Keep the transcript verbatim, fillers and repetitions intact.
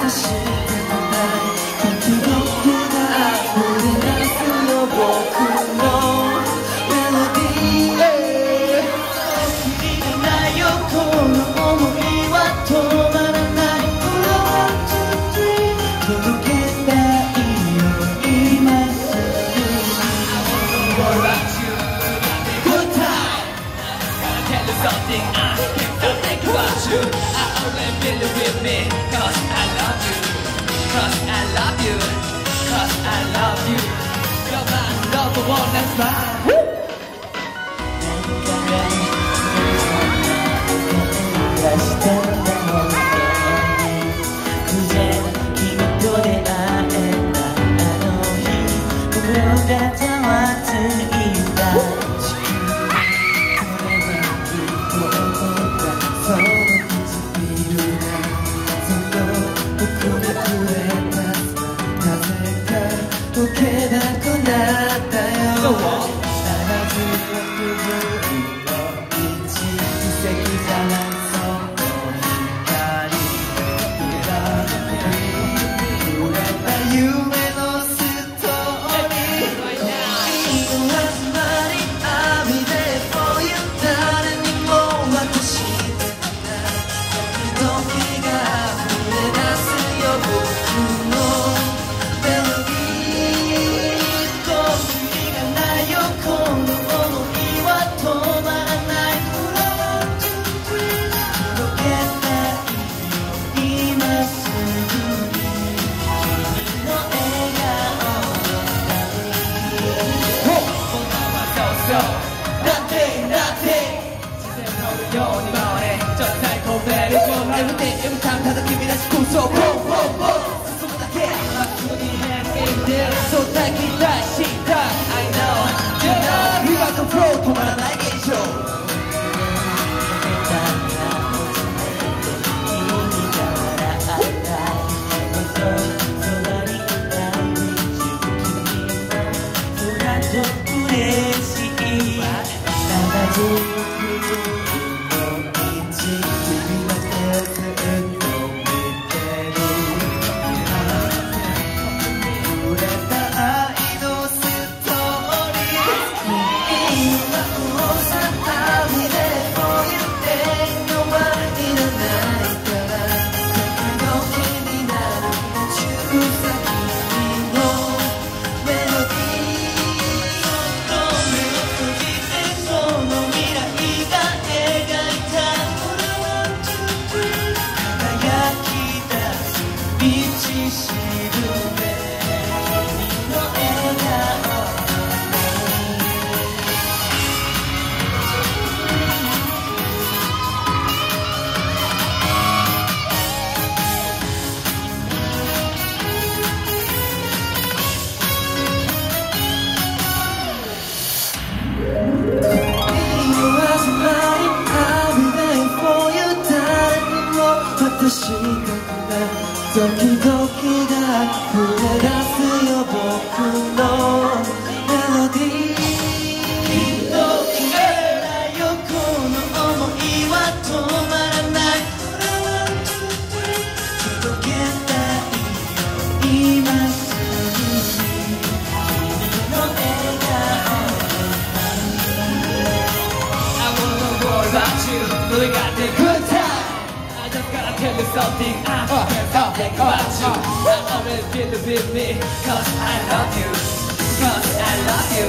したくない時々が溢れ出すよ僕のメロディー君がないよこの想いは止まらない届けたいよ今すぐGood time Gotta tell you something I can't stop thinking about you I only believe with me Cause I love you Cause I love you Cause I love you You're my number one that's mine Every time ただ君らしくそう Boom Boom Boom 進むだけまっすぐに変形してそう抱き出した I know You know 今のフロー止まらない現象時々が溢れ出すよ僕のメロディーきっと消えないよこの想いは止まらない届けたいよ今すぐに君の笑顔 I wanna worry about you But we got the good time Gotta tell you something I can't stop thinking about you I always feel with me Cause I love you Cause I love you